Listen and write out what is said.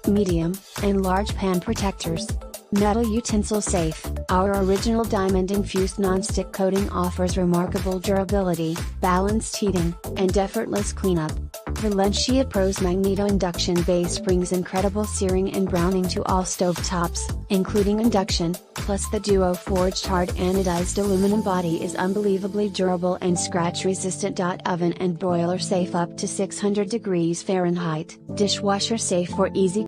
medium, and large pan protectors. Metal utensil safe. Our original diamond-infused non-stick coating offers remarkable durability, balanced heating, and effortless cleanup. Valencia Pro's magneto induction base brings incredible searing and browning to all stovetops, including induction, plus the duo forged hard anodized aluminum body is unbelievably durable and scratch-resistant. Oven and broiler safe up to 600 degrees Fahrenheit. Dishwasher safe for easy